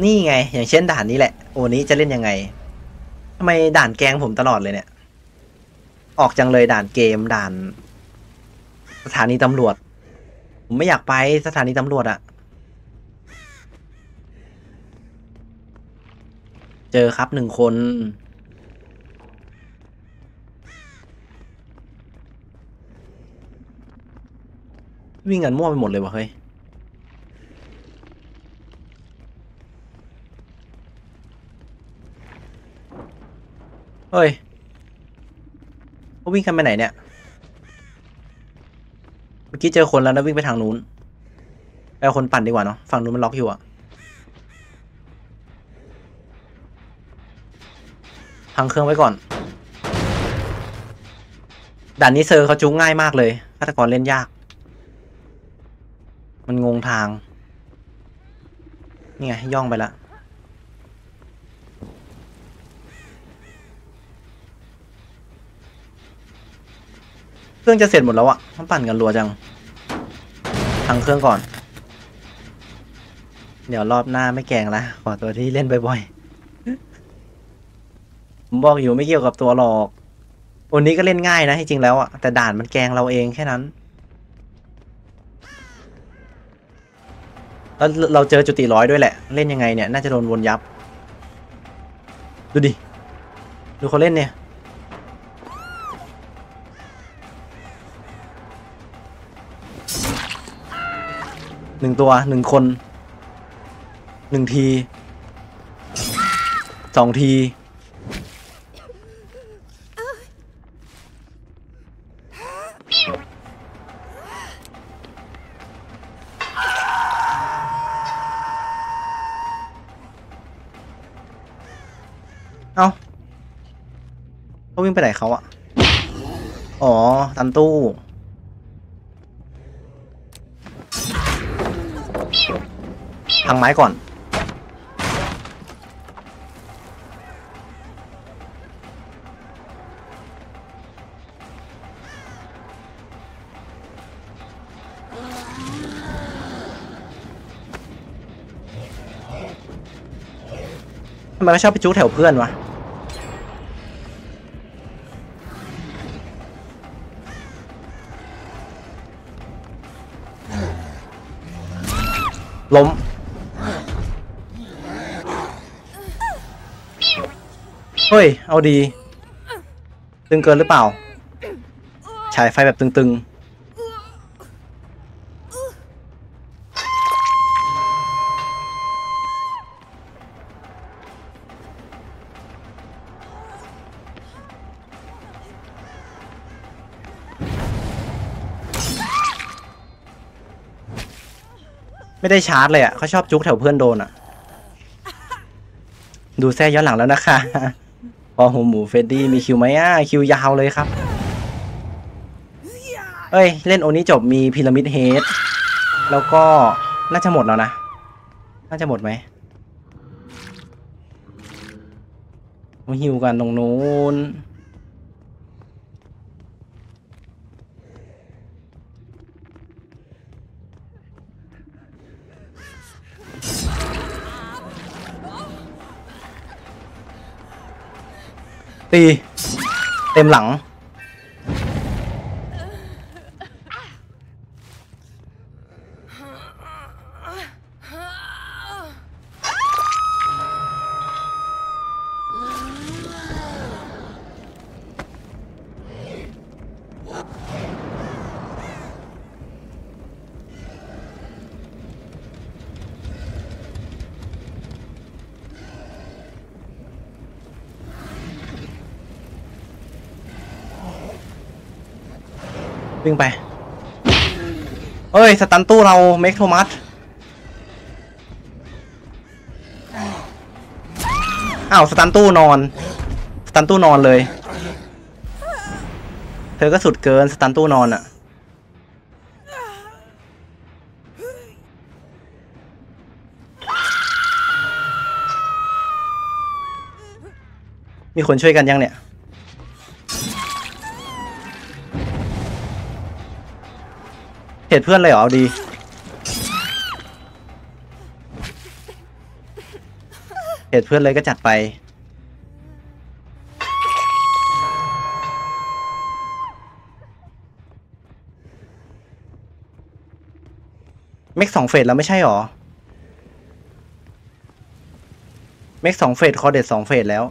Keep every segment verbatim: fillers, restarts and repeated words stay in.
นี่ไงอย่างเช่นด่านนี้แหละโอ้นี้จะเล่นยังไงทำไมด่านแกงผมตลอดเลยเนี่ยออกจังเลยด่านเกมด่านสถานีตำรวจผมไม่อยากไปสถานีตำรวจอะเจอครับหนึ่งคนวิ่งกันมั่วไปหมดเลยวะเฮ้ยเฮ้ยเขาวิ่งกันไปไหนเนี่ยเมื่อกี้เจอคนแล้วนะวิ่งไปทางนู้นไปเอาคนปั่นดีกว่าเนาะฝั่งนู้นมันล็อกอยู่อะพังเครื่องไว้ก่อนด่านนี้เซอร์เขาจุงง่ายมากเลยฆาตกรเล่นยากมันงงทางนี่ไงย่องไปละเครื่องจะเสร็จหมดแล้วอะต้องปั่นกันรัวจังพังเครื่องก่อนเดี๋ยวรอบหน้าไม่แกงละขอตัวที่เล่นบ่อยๆผมบอกอยู่ไม่เกี่ยวกับตัวหรอกวันนี้ก็เล่นง่ายนะจริงๆแล้วอะแต่ด่านมันแกงเราเองแค่นั้นแล้วเราเจอจุดตีร้อยด้วยแหละเล่นยังไงเนี่ยน่าจะโดนวนยับดูดิดูเขาเล่นเนี่ยหนึ่งตัวหนึ่งคนหนึ่งทีสองทีเอ้าเขาวิ่งไปไหนเขาอะอ๋อตันตู้พังไม้ก่อนทำไมเขาชอบไปจู๊แถวเพื่อนวะล้มเฮ้ยเอาดีตึงเกินหรือเปล่าฉายไฟแบบตึงๆไม่ได้ชาร์จเลยอ่ะเขาชอบจุกแถวเพื่อนโดนอ่ะดูแซ่ย้อนหลังแล้วนะคะพอหูหมูเฟดดี้มีคิวไหมอ่ะคิวยาวเลยครับเอ้ยเล่นโอนี้จบมีพีระมิดเฮดแล้วก็น่าจะหมดแล้วนะน่าจะหมดไหมมาฮิวกันตรงนู้นตีเต็มหลังวิ่งไปเอ้ยสตันตู้เราเมคโทมัสอ้าวสตันตู้นอนสตันตู้นอนเลยเธอก็สุดเกินสตันตู้นอนอะมีคนช่วยกันยังเนี่ยเหตุเพื่อนเลยเหรอเอาดีเหตุเพื่อนเลยก็จัดไปเมกสองเฟสแล้วไม่ใช่หรอเมกสองเฟสคอเด็ดสองเฟสแล้ว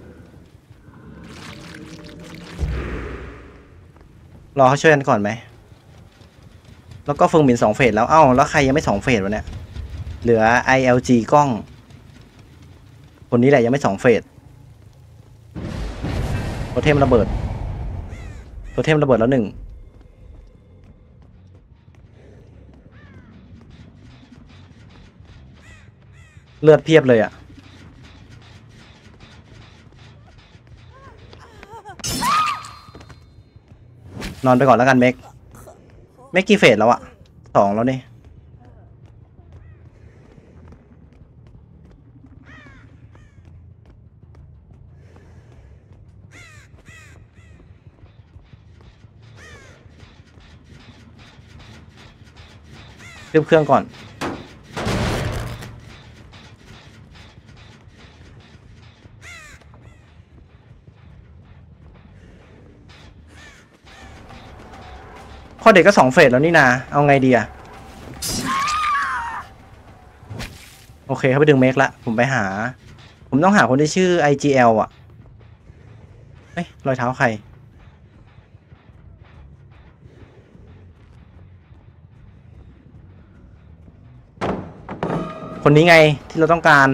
รอเขาช่วยกันก่อนไหมแล้วก็เฟิงหมินสองเฟสแล้วเอ้าแล้วใครยังไม่สองเฟสวะเนี่ยเหลือ ไอ แอล จี กล้องคนนี้แหละยังไม่สองเฟสโทเทมระเบิดโทเทมระเบิดแล้วหนึ่งเลือดเพียบเลยอะนอนไปก่อนแล้วกันเมกเมกกี่เฟสแล้วอะสองแล้วนี่ขึ้นเครื่องก่อนข้อเด็กก็สองเฟสแล้วนี่นาเอาไงดีอะโอเคเขาไปดึงเมกละผมไปหาผมต้องหาคนที่ชื่อ ไอ จี แอล อ่ะเฮ้ยรอยเท้าใครคนนี้ไงที่เราต้องการ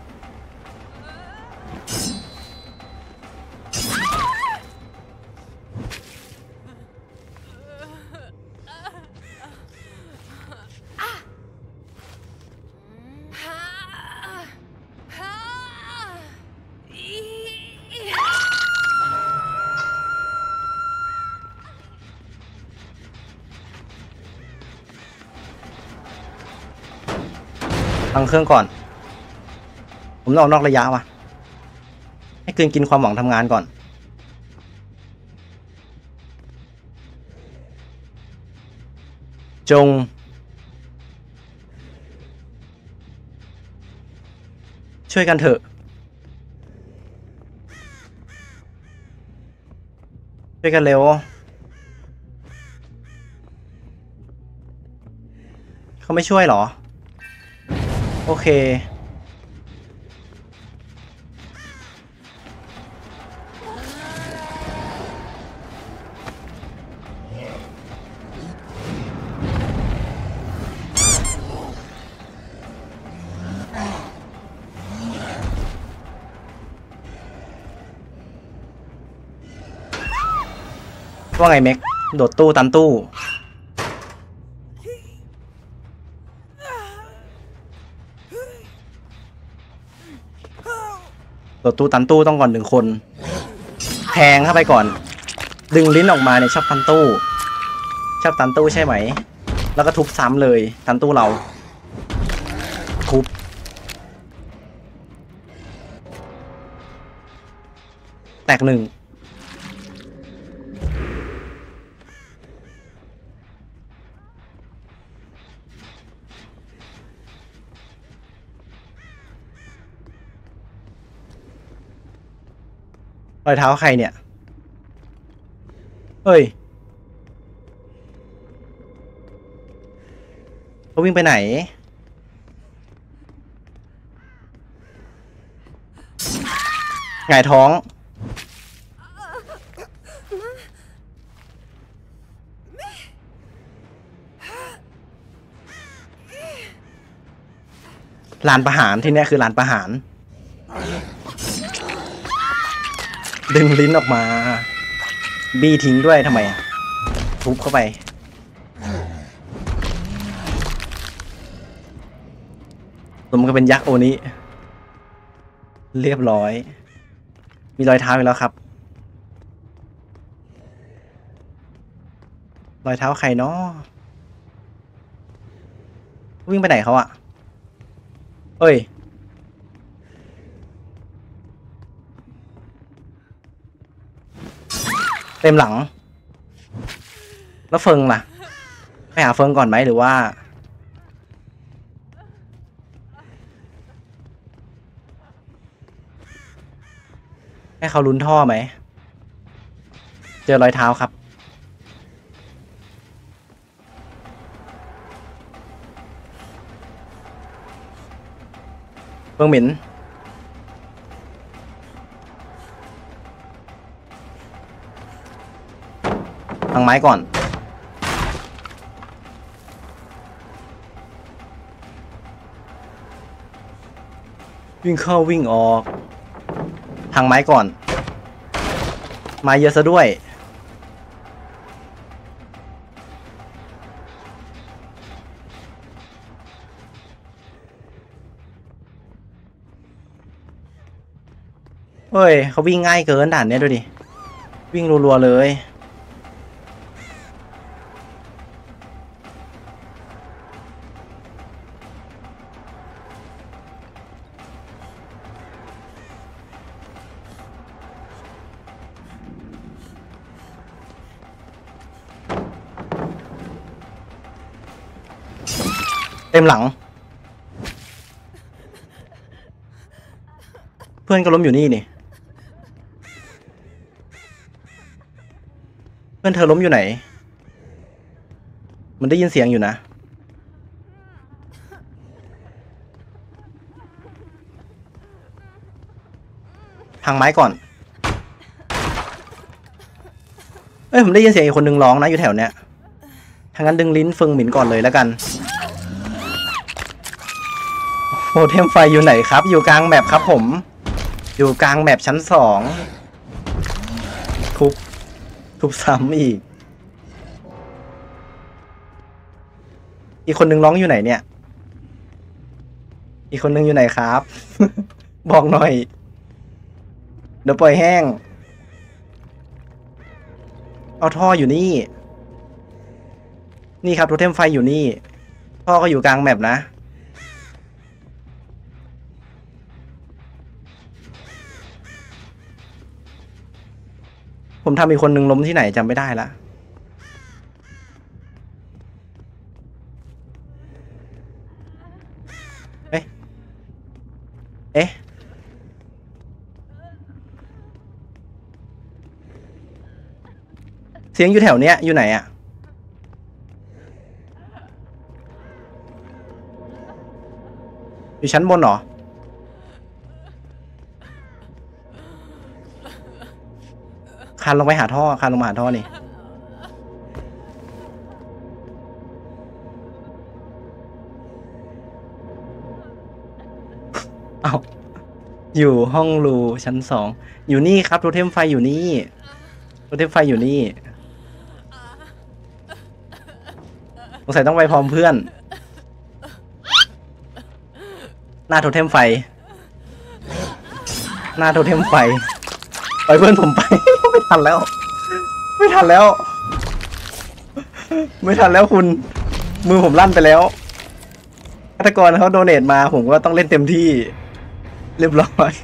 พังเครื่องก่อนผมต้องออกนอกระยะว่ะให้คืนกินความหวังทำงานก่อนจงช่วยกันเถอะช่วยกันเร็วเขาไม่ช่วยหรอโอเคว่าไงเม็กโดดตู้ตันตู้โดดตู้ตันตู้ต้องก่อนหนึ่งคนแทงเข้าไปก่อนดึงลิ้นออกมาเนี่ยชอบตันตู้ชอบตันตู้ใช่ไหมแล้วก็ทุบซ้ำเลยตันตู้เราทุบแตกหนึ่งรอยเท้าใครเนี่ยเฮ้ยเขาวิ่งไปไหนหงายท้องลานประหารที่นี่คือลานประหารดึงลิ้นออกมาบี้ทิ้งด้วยทำไมอ่ะทุบเข้าไปสมก็เป็นยักษ์โอนี้เรียบร้อยมีรอยเท้าอีกแล้วครับรอยเท้าใครเนาะวิ่งไปไหนเขาอะเอ้ยเต็มหลังแล้วเฟิงล่ะไปหาเฟิงก่อนไหมหรือว่าให้เขาลุ้นท่อไหมเจอรอยเท้าครับเบิ่งเหม็นทางไม้ก่อนวิ่งเข้าวิ่งออกทางไม้ก่อนไม้เยอะซะด้วยเฮ้ยเขาวิ่งง่ายเกินด่านเนี้ยดูดิวิ่งรัวๆเลยเต็มหลังเพื่อนก็ล้มอยู่นี่นี่เพื่อนเธอล้มอยู่ไหนมันได้ยินเสียงอยู่นะพังไม้ก่อนเอ้ยผมได้ยินเสียงอีกคนนึงร้องนะอยู่แถวเนี้ยทางนั้นดึงลิ้นเฟิงหมิ่นก่อนเลยแล้วกันโฮเทมไฟอยู่ไหนครับอยู่กลางแมปครับผมอยู่กลางแมปชั้นสองทุบทุบซ้ำอีกอีกคนนึงร้องอยู่ไหนเนี่ยอีกคนนึงอยู่ไหนครับ บอกหน่อยเดี๋ยวปล่อยแห้งเอาท่ออยู่นี่นี่ครับโทเทมไฟอยู่นี่ท่อก็อยู่กลางแมปนะผมทำอีกคนนึงล้มที่ไหนจำไม่ได้ละเอ๊ะเอ๊ะเสียงอยู่แถวเนี้ยอยู่ไหนอะอยู่ชั้นบนเหรอคานลงไปหาท่อคานลงมาหาท่อนี่เอาอยู่ห้องรูชั้นสองอยู่นี่ครับโทเทมไฟอยู่นี่โทเทมไฟอยู่นี่สงสัยต้องไปพร้อมเพื่อนหน้าโทเทมไฟหน้าโทเทมไฟปล่อยเพื่อนผมไป ไม่ทันแล้วไม่ทันแล้วไม่ทันแล้วคุณมือผมลั่นไปแล้วฆาตกรเขาโดเนทมาผมก็ต้องเล่นเต็มที่เรียบร้อย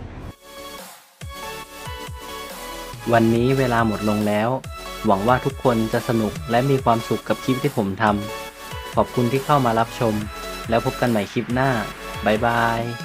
วันนี้เวลาหมดลงแล้วหวังว่าทุกคนจะสนุกและมีความสุขกับคลิปที่ผมทำขอบคุณที่เข้ามารับชมแล้วพบกันใหม่คลิปหน้าบ๊ายบาย